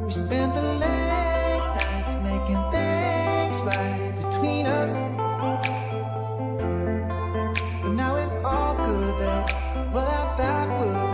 We spent the late nights making things right between us. But now it's all good, babe. What I thought would